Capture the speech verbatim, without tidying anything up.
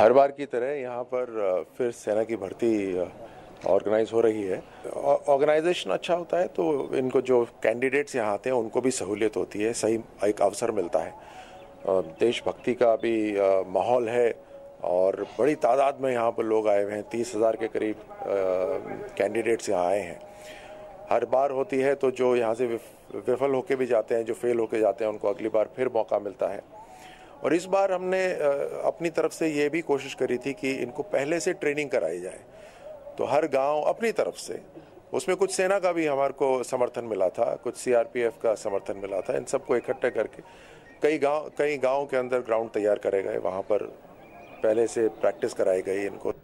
हर बार की तरह यहाँ पर फिर सेना की भर्ती ऑर्गेनाइज हो रही है। ऑर्गेनाइजेशन अच्छा होता है तो इनको जो कैंडिडेट्स यहाँ आते हैं उनको भी सहूलियत होती है, सही एक अवसर मिलता है। देशभक्ति का भी माहौल है और बड़ी तादाद में यहाँ पर लोग आए हुए हैं। तीस हज़ार के करीब कैंडिडेट्स यहाँ आए हैं। हर बार होती है तो जो यहाँ से विफल होके भी जाते हैं, जो फेल होके जाते हैं, उनको अगली बार फिर मौका मिलता है। और इस बार हमने अपनी तरफ से ये भी कोशिश करी थी कि इनको पहले से ट्रेनिंग कराई जाए। तो हर गांव अपनी तरफ से, उसमें कुछ सेना का भी हमारे को समर्थन मिला था, कुछ सीआरपीएफ का समर्थन मिला था। इन सबको इकट्ठे करके कई गांव कई गाँव के अंदर ग्राउंड तैयार करे गए, वहाँ पर पहले से प्रैक्टिस कराई गई इनको।